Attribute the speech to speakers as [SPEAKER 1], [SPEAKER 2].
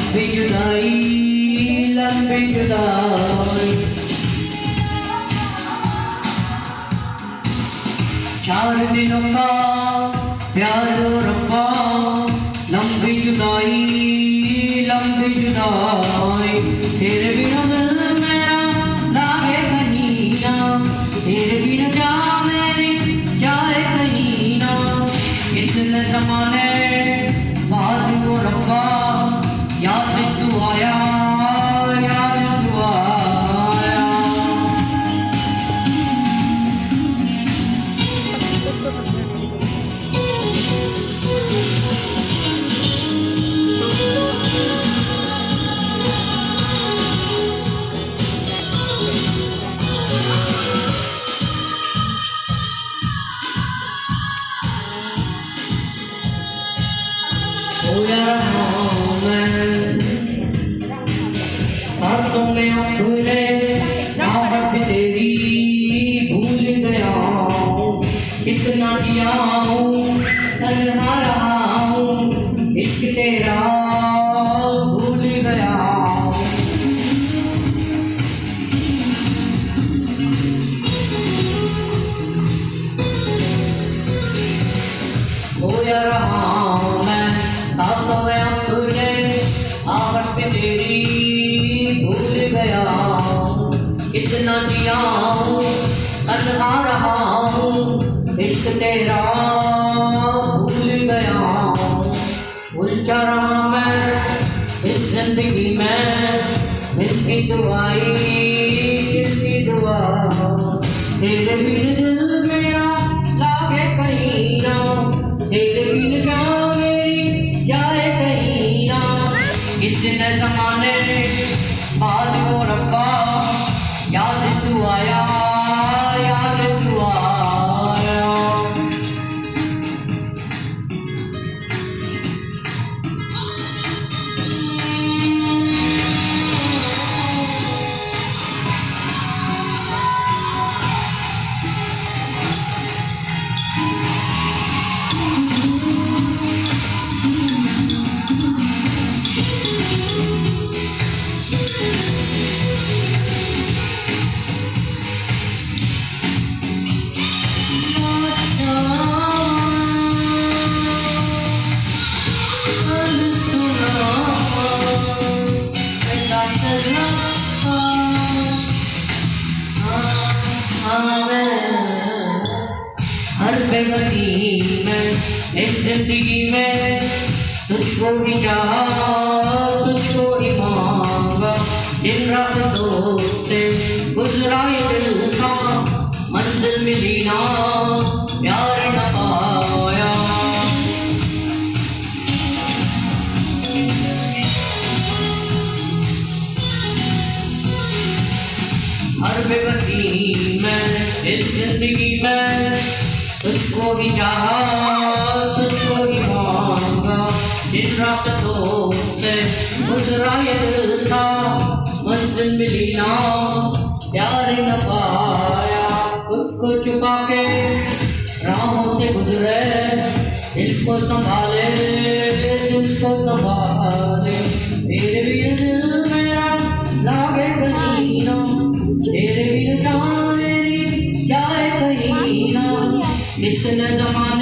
[SPEAKER 1] लंबी जुदाई लंबी जुदाई। 4 दिनों का प्यार रब्बा, लंबी जुदाई लंबी जुदाई। तेरे बिना दिल मेरा लागे कहीं ना, तेरे बिना जा मेरी जाए कहीं ना। इतने ज़माने बाद वो रब्बा, याद तू आया याद तू आया। सांसों में अपने आहट तेरी भूल गया हूँ, कितना जिया हूँ तन्हा रहा हूँ, इश्क तेरा भूल गया हूँ। खोया रहा हूँ मैं सांसों में अपने आहट तेरी भूल गया हूँ, कितना जिया हूँ तन्हा रहा हूँ, इश्क तेरा भूल गया हूँ। उलझा रहा मैं इस जिंदगी में, जिसकी दुआई जिसकी दुआ। तेरे बिन दिल मेरा लागे कहीं ना, तेरे बिन जान मेरी जाए कहीं ना। इतने ज़माने बाद वो रब्बा, याद तू आया याद तू आया। हर बेवसी में इस जिंदगी में तुझको ही चाहा तुझको ही मांगा। दिन रात दोस्ते गुजरा ये दिल का, मंजिल मिली ना प्यार न पाया। हर बेवसी में इस जिंदगी में तुझको ही चाहा तुझको ही मांगा। दिन रात दोस्ते गुजरा ये दिल था, मंजिल मिली ना प्यार न पाया। खुद को छुपा के राहों से गुजरे, दिल को संभाले दिल को संभाले। तेरे बिन दिल मेरा लागे कहीं ना, तेरे बिन जान मेरी जाए कहीं ना। इतने ज़माने